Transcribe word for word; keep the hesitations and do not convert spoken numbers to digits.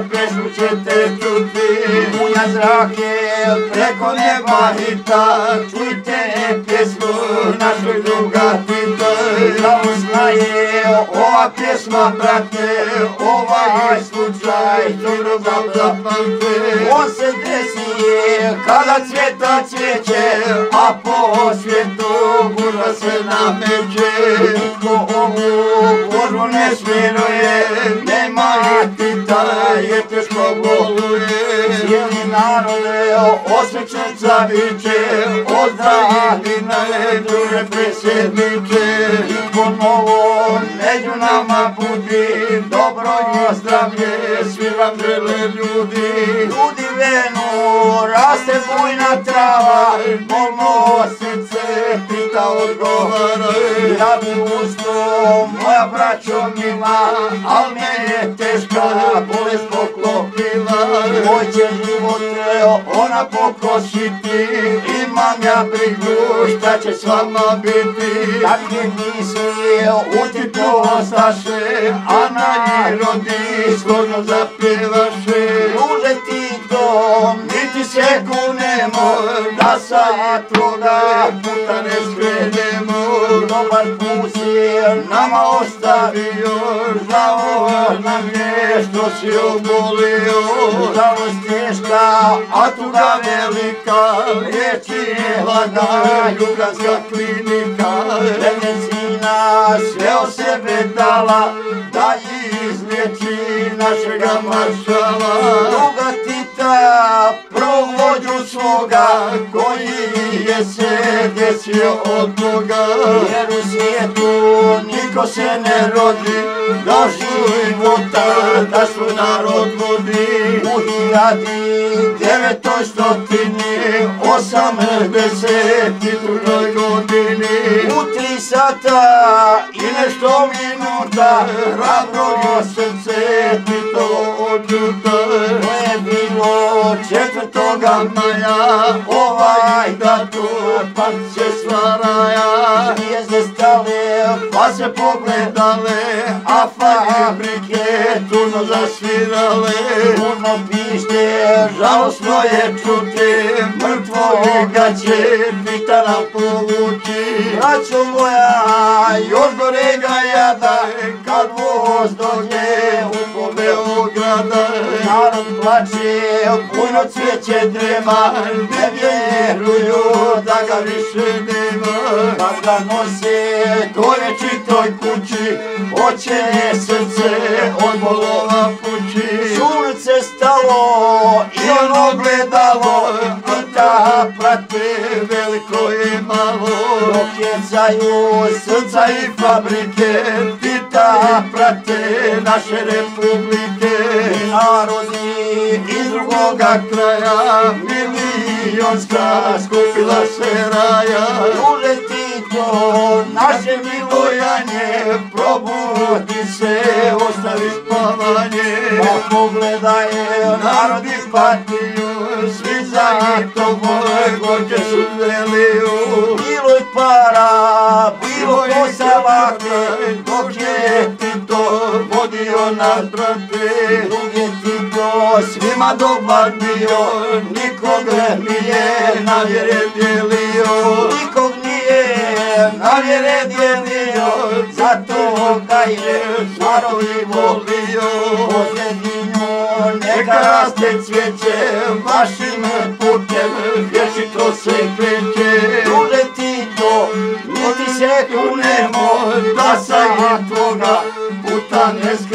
pesmu ćete čuti. Munja zrake preko neba hita, čujte pjesmu našeg druga Tita. Žalostna je ova pjesma, brate, ovaj slučaj dobro zapamte. On se desi kada cvjeta cvijeće, a po svijetu gužva se nameće. Nitko ovu gužvu ne smiruje, nema Tita je teško boluje. Cijeli narode osvećenca viče, ozdravljena je druže predsjedniče. I ponovo među nama budi dobro i zdravlje, svi vam žele ljudi. Ljudi venu, raste bujna trava, bolno srce Tita odgovara. Ja bi usto, moja braćo mila, al me je teška bolest poklopila. Moj će živote ona pokositi, imam ja brigu šta će s vama biti. Takve misli u Titu ostaše, a na rodi složno zapjevaše. Druže Tito, niti se kunemo, da sa tvoga puta ne skrenemo. Dobar put si nama ostavio, žao nam je što si obolio. Žalost teška, a tuga velika, liječi hlada Ljubljanska klinika. Medicina sve o sebe dala, da izliječi našega maršala. Druga Tita, prvog vođu svoga, koji je se desio od Boga. Jer u svijetu niko se ne rodi do života da svoj narod vodi. U hiljadi devetoj stotini osamdeset drugoj godini, u tri sata i nešto minuta, hrabro srce Tito odjuta. To je bilo četvrtoga maja, ovaj datum pa se stvaraja. Zvijezde stale pa se pogledale, a fabrike turno zasvirale. Turno pište, žalostno je čuti, mrtvoga će Tita nam povući. Braćo moja, još gorega jada, kad voz dođe u Beograda. Narod plače, bujno cvijeće drema, ne vjeruju da ga više nema. Kad ga nose do večitoj kući, hoće srce od bolova pući. Sunce stalo i ono gledalo, Tita prate veliko i malo. Dok jecaju srca i fabrike, Tita prate naše republike. I narodi iz drugoga kraja, milionska skupila se raja. Druže Tito, naše milojanje, probudi se, ostavi spavanje. Pa pogledaj narod i patiju, svi za toboj goće su zeliju. Bilo je para, bilo kosa lake, dok je Tito vodio nas brate. Drug je Tito svima dobar bio, nikog nije na vjere dijelio. Nikog nije na vjere dijelio, zato ga je narod i volio. Posljedinju neka raste cvijeće, vašim putem vječito se kreće. Druže Tito, niti se kunemo, da sa tvoga puta ne skrenemo.